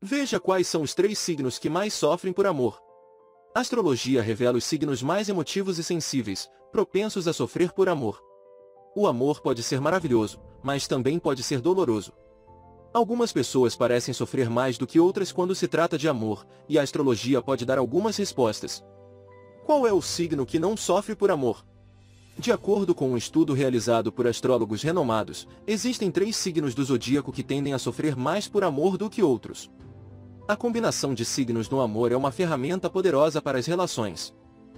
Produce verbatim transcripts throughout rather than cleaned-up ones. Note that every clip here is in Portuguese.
Veja quais são os três signos que mais sofrem por amor. A astrologia revela os signos mais emotivos e sensíveis, propensos a sofrer por amor. O amor pode ser maravilhoso, mas também pode ser doloroso. Algumas pessoas parecem sofrer mais do que outras quando se trata de amor, e a astrologia pode dar algumas respostas. Qual é o signo que não sofre por amor? De acordo com um estudo realizado por astrólogos renomados, existem três signos do zodíaco que tendem a sofrer mais por amor do que outros. A combinação de signos no amor é uma ferramenta poderosa para as relações.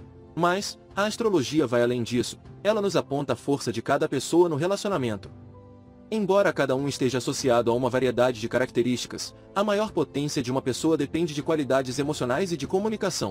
Mas, a astrologia vai além disso, ela nos aponta a força de cada pessoa no relacionamento. Embora cada um esteja associado a uma variedade de características, a maior potência de uma pessoa depende de qualidades emocionais e de comunicação.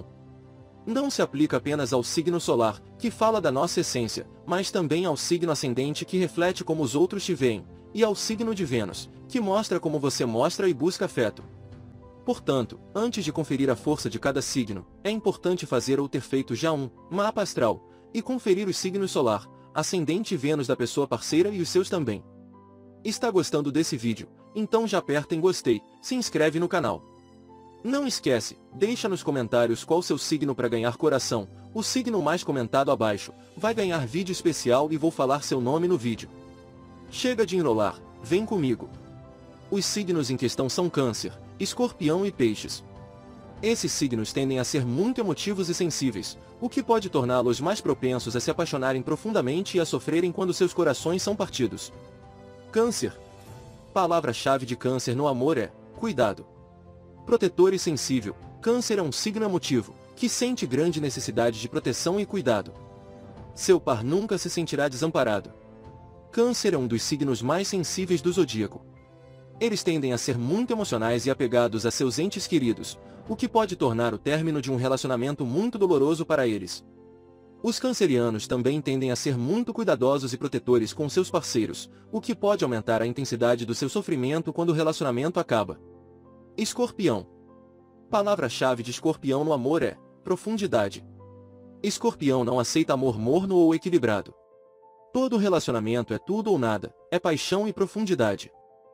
Não se aplica apenas ao signo solar, que fala da nossa essência, mas também ao signo ascendente que reflete como os outros te veem, e ao signo de Vênus, que mostra como você mostra e busca afeto. Portanto, antes de conferir a força de cada signo, é importante fazer ou ter feito já um mapa astral, e conferir os signos solar, ascendente e Vênus da pessoa parceira e os seus também. Está gostando desse vídeo? Então já aperta em gostei, se inscreve no canal. Não esquece, deixa nos comentários qual seu signo para ganhar coração, o signo mais comentado abaixo, vai ganhar vídeo especial e vou falar seu nome no vídeo. Chega de enrolar, vem comigo. Os signos em questão são Câncer, Escorpião e Peixes. Esses signos tendem a ser muito emotivos e sensíveis, o que pode torná-los mais propensos a se apaixonarem profundamente e a sofrerem quando seus corações são partidos. Câncer. Palavra-chave de Câncer no amor é cuidado. Protetor e sensível, Câncer é um signo emotivo, que sente grande necessidade de proteção e cuidado. Seu par nunca se sentirá desamparado. Câncer é um dos signos mais sensíveis do zodíaco. Eles tendem a ser muito emocionais e apegados a seus entes queridos, o que pode tornar o término de um relacionamento muito doloroso para eles. Os cancerianos também tendem a ser muito cuidadosos e protetores com seus parceiros, o que pode aumentar a intensidade do seu sofrimento quando o relacionamento acaba. Escorpião. Palavra-chave de Escorpião no amor é profundidade. Escorpião não aceita amor morno ou equilibrado. Todo relacionamento é tudo ou nada, é paixão e profundidade.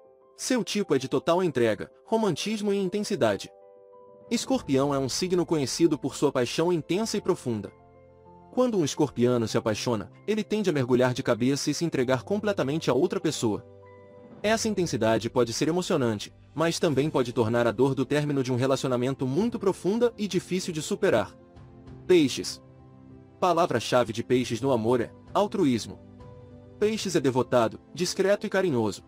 Seu tipo é de total entrega, romantismo e intensidade. Escorpião é um signo conhecido por sua paixão intensa e profunda. Quando um escorpiano se apaixona, ele tende a mergulhar de cabeça e se entregar completamente a outra pessoa. Essa intensidade pode ser emocionante, mas também pode tornar a dor do término de um relacionamento muito profunda e difícil de superar. Peixes. Palavra-chave de Peixes no amor é altruísmo. Peixes é devotado, discreto e carinhoso.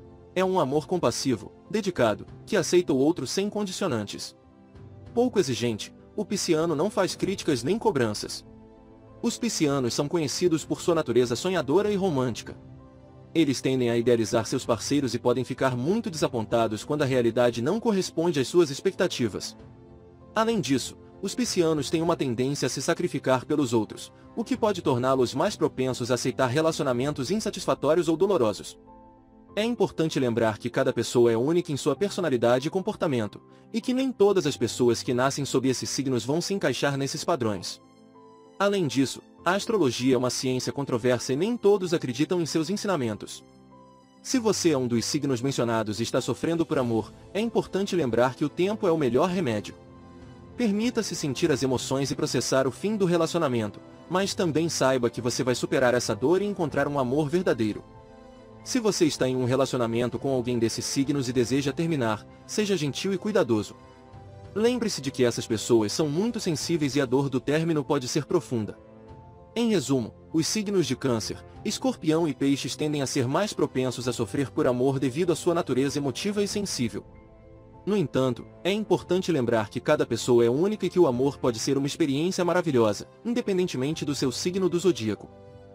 É um amor compassivo, dedicado, que aceita o outro sem condicionantes. Pouco exigente, o pisciano não faz críticas nem cobranças. Os piscianos são conhecidos por sua natureza sonhadora e romântica. Eles tendem a idealizar seus parceiros e podem ficar muito desapontados quando a realidade não corresponde às suas expectativas. Além disso, os piscianos têm uma tendência a se sacrificar pelos outros, o que pode torná-los mais propensos a aceitar relacionamentos insatisfatórios ou dolorosos. É importante lembrar que cada pessoa é única em sua personalidade e comportamento, e que nem todas as pessoas que nascem sob esses signos vão se encaixar nesses padrões. Além disso, a astrologia é uma ciência controversa e nem todos acreditam em seus ensinamentos. Se você é um dos signos mencionados e está sofrendo por amor, é importante lembrar que o tempo é o melhor remédio. Permita-se sentir as emoções e processar o fim do relacionamento, mas também saiba que você vai superar essa dor e encontrar um amor verdadeiro. Se você está em um relacionamento com alguém desses signos e deseja terminar, seja gentil e cuidadoso. Lembre-se de que essas pessoas são muito sensíveis e a dor do término pode ser profunda. Em resumo, os signos de Câncer, Escorpião e Peixes tendem a ser mais propensos a sofrer por amor devido à sua natureza emotiva e sensível. No entanto, é importante lembrar que cada pessoa é única e que o amor pode ser uma experiência maravilhosa, independentemente do seu signo do zodíaco.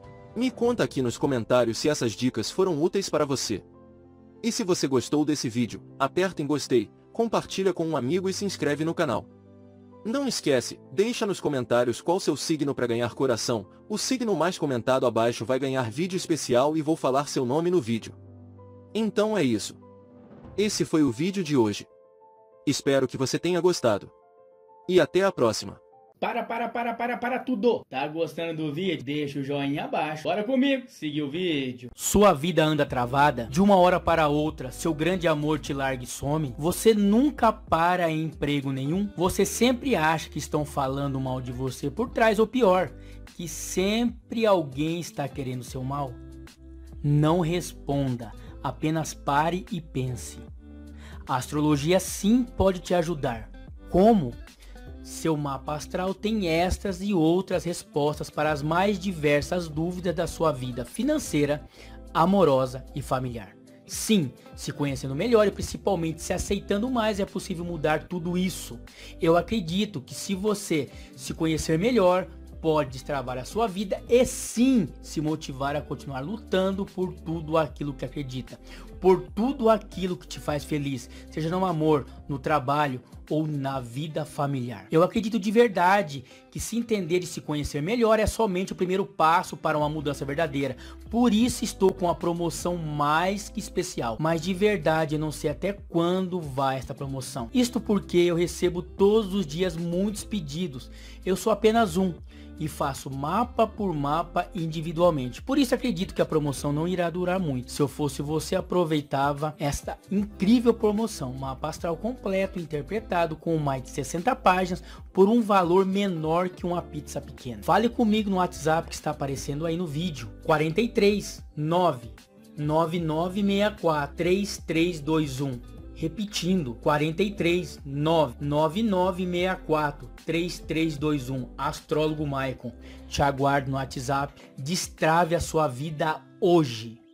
Me conta aqui nos comentários se essas dicas foram úteis para você. E se você gostou desse vídeo, aperta em gostei, compartilha com um amigo e se inscreve no canal. Não esquece, deixa nos comentários qual seu signo para ganhar coração, o signo mais comentado abaixo vai ganhar vídeo especial e vou falar seu nome no vídeo. Então é isso. Esse foi o vídeo de hoje. Espero que você tenha gostado. E até a próxima. Para, para, para, para, para tudo! Tá gostando do vídeo? Deixa o joinha abaixo. Bora comigo, seguir o vídeo. Sua vida anda travada? De uma hora para outra, seu grande amor te larga e some? Você nunca para em emprego nenhum? Você sempre acha que estão falando mal de você por trás, ou pior, que sempre alguém está querendo seu mal? Não responda, apenas pare e pense. A astrologia sim pode te ajudar. Como? Seu mapa astral tem estas e outras respostas para as mais diversas dúvidas da sua vida financeira, amorosa e familiar. Sim, se conhecendo melhor e principalmente se aceitando mais, é possível mudar tudo isso. Eu acredito que se você se conhecer melhor, pode destravar a sua vida e sim se motivar a continuar lutando por tudo aquilo que acredita, por tudo aquilo que te faz feliz, seja no amor, no trabalho ou na vida familiar. Eu acredito de verdade que se entender e se conhecer melhor é somente o primeiro passo para uma mudança verdadeira. Por isso estou com a promoção mais que especial, mas de verdade eu não sei até quando vai esta promoção. Isto porque eu recebo todos os dias muitos pedidos, eu sou apenas um e faço mapa por mapa individualmente. Por isso acredito que a promoção não irá durar muito. Se eu fosse você, aproveitava esta incrível promoção. Mapa astral completo, interpretado com mais de sessenta páginas por um valor menor que uma pizza pequena. Fale comigo no WhatsApp que está aparecendo aí no vídeo. quarenta e três, nove, nove nove seis quatro, três três dois um. Repetindo, quarenta e três, nove, nove nove seis quatro, três três dois um, Astrólogo Maicon. Te aguardo no WhatsApp. Destrave a sua vida hoje.